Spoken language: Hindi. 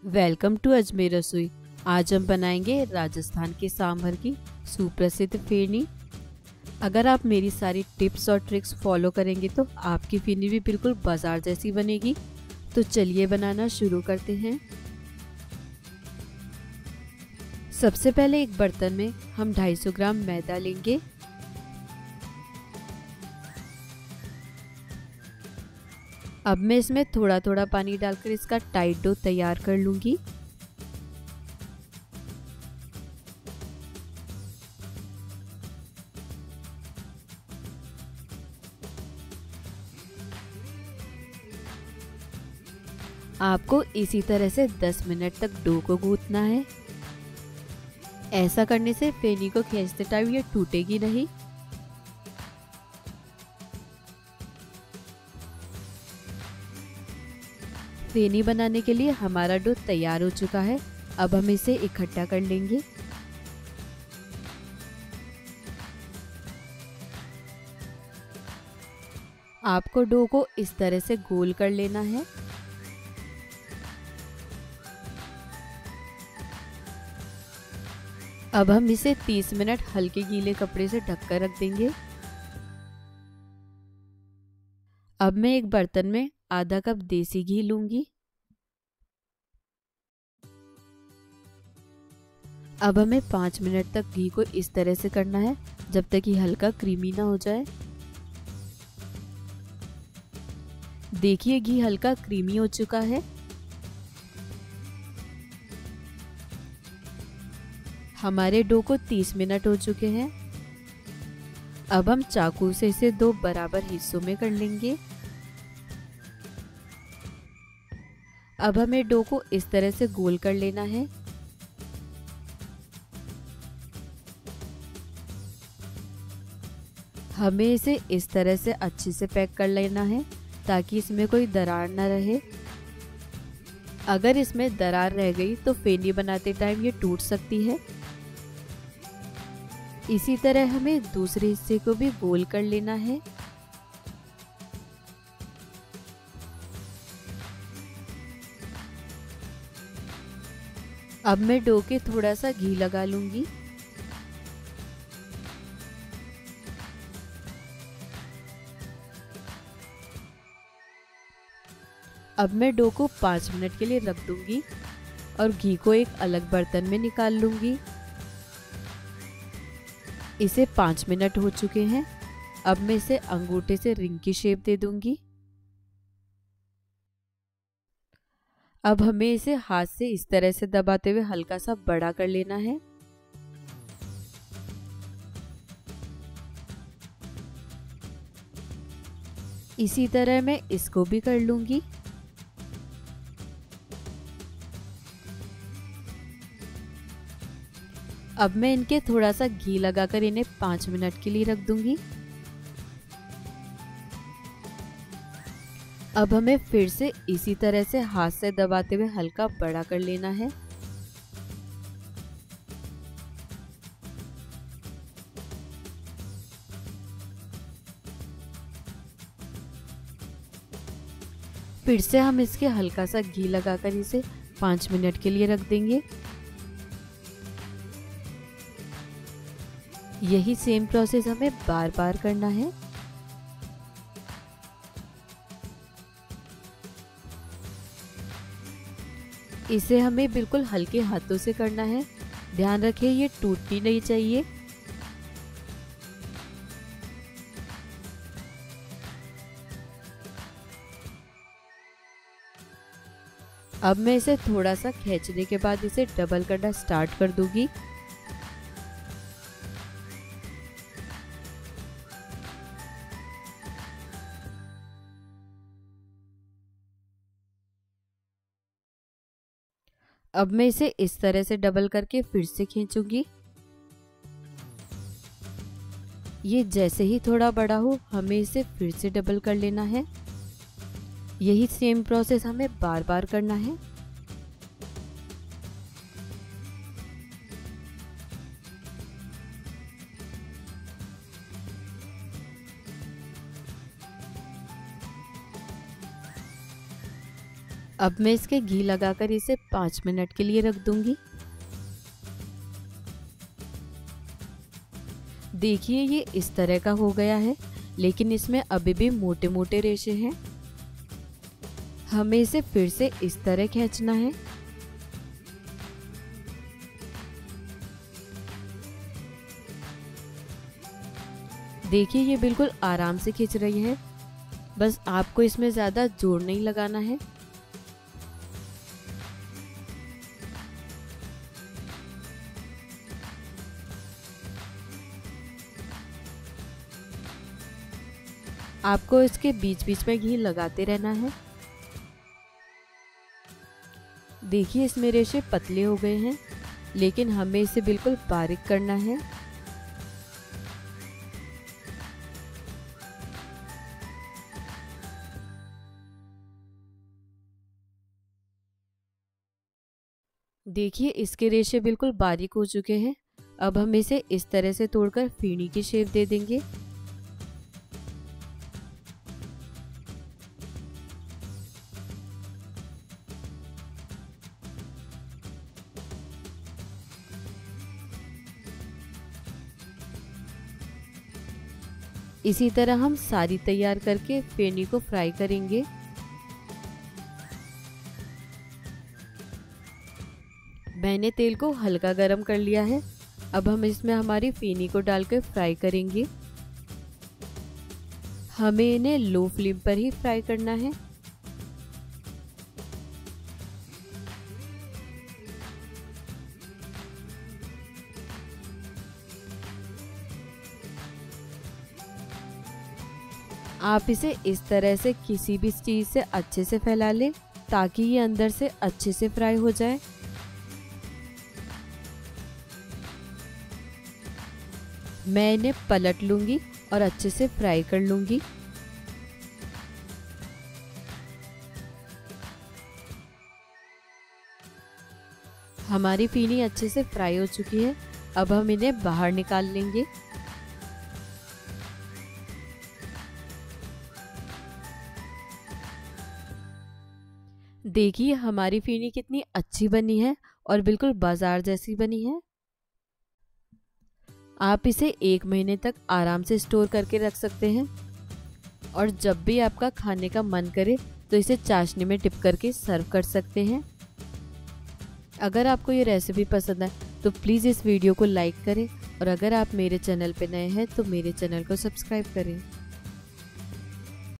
वेलकम टू अजमेर रसोई। आज हम बनाएंगे राजस्थान के सांभर की सुप्रसिद्ध फेनी। अगर आप मेरी सारी टिप्स और ट्रिक्स फॉलो करेंगे तो आपकी फेनी भी बिल्कुल बाजार जैसी बनेगी। तो चलिए बनाना शुरू करते हैं। सबसे पहले एक बर्तन में हम 250 ग्राम मैदा लेंगे। अब मैं इसमें थोड़ा थोड़ा पानी डालकर इसका टाइट डो तैयार कर लूंगी। आपको इसी तरह से 10 मिनट तक डो को गूंथना है। ऐसा करने से फेनी को खींचते टाइम ये टूटेगी नहीं। फेनी बनाने के लिए हमारा डो तैयार हो चुका है। अब हम इसे इकट्ठा कर लेंगे। आपको डो को इस तरह से गोल कर लेना है। अब हम इसे 30 मिनट हल्के गीले कपड़े से ढककर रख देंगे। अब मैं एक बर्तन में आधा कप देसी घी लूंगी। अब हमें 5 मिनट तक घी को इस तरह से करना है जब तक ये हल्का क्रीमी ना हो जाए। देखिए घी हल्का क्रीमी हो चुका है। हमारे डो को 30 मिनट हो चुके हैं। अब हम चाकू से इसे 2 बराबर हिस्सों में कर लेंगे। अब हमें डो को इस तरह से गोल कर लेना है। हमें इसे इस तरह से अच्छे से पैक कर लेना है ताकि इसमें कोई दरार ना रहे। अगर इसमें दरार रह गई तो फेनी बनाते टाइम ये टूट सकती है। इसी तरह हमें दूसरे हिस्से को भी गोल कर लेना है। अब मैं डो के थोड़ा सा घी लगा लूंगी। अब मैं डो को 5 मिनट के लिए रख दूंगी और घी को एक अलग बर्तन में निकाल लूंगी। इसे 5 मिनट हो चुके हैं। अब मैं इसे अंगूठे से रिंग की शेप दे दूंगी। अब हमें इसे हाथ से इस तरह से दबाते हुए हल्का सा बड़ा कर लेना है। इसी तरह मैं इसको भी कर लूंगी। अब मैं इनके थोड़ा सा घी लगाकर इन्हें 5 मिनट के लिए रख दूंगी। अब हमें फिर से इसी तरह से हाथ से दबाते हुए हल्का बड़ा कर लेना है। फिर से हम इसके हल्का सा घी लगाकर इसे 5 मिनट के लिए रख देंगे। यही सेम प्रोसेस हमें बार बार करना है। इसे हमें बिल्कुल हल्के हाथों से करना है। ध्यान रखिए ये टूटनी नहीं चाहिए। अब मैं इसे थोड़ा सा खींचने के बाद इसे डबल करना स्टार्ट कर दूंगी। अब मैं इसे इस तरह से डबल करके फिर से खींचूंगी। ये जैसे ही थोड़ा बड़ा हो हमें इसे फिर से डबल कर लेना है। यही सेम प्रोसेस हमें बार बार करना है। अब मैं इसके घी लगाकर इसे 5 मिनट के लिए रख दूंगी। देखिए ये इस तरह का हो गया है, लेकिन इसमें अभी भी मोटे मोटे रेशे हैं। हमें इसे फिर से इस तरह खींचना है। देखिए ये बिल्कुल आराम से खींच रही है, बस आपको इसमें ज़्यादा जोर नहीं लगाना है। आपको इसके बीच बीच में घी लगाते रहना है। देखिए इसमें रेशे पतले हो गए हैं, लेकिन हमें इसे बिल्कुल बारीक करना है। देखिए इसके रेशे बिल्कुल बारीक हो चुके हैं। अब हम इसे इस तरह से तोड़कर फेनी की शेप दे देंगे। इसी तरह हम सारी तैयार करके फेनी को फ्राई करेंगे। मैंने तेल को हल्का गरम कर लिया है। अब हम इसमें हमारी फेनी को डालकर फ्राई करेंगे। हमें इन्हें लो फ्लेम पर ही फ्राई करना है। आप इसे इस तरह से किसी भी चीज़ से अच्छे से फैला लें ताकि ये अंदर से अच्छे से फ्राई हो जाए। मैं इन्हें पलट लूंगी और अच्छे से फ्राई कर लूंगी। हमारी फेनी अच्छे से फ्राई हो चुकी है। अब हम इन्हें बाहर निकाल लेंगे। देखिए हमारी फेनी कितनी अच्छी बनी है और बिल्कुल बाजार जैसी बनी है। आप इसे 1 महीने तक आराम से स्टोर करके रख सकते हैं और जब भी आपका खाने का मन करे तो इसे चाशनी में डिप करके सर्व कर सकते हैं। अगर आपको ये रेसिपी पसंद आए तो प्लीज़ इस वीडियो को लाइक करें और अगर आप मेरे चैनल पर नए हैं तो मेरे चैनल को सब्सक्राइब करें।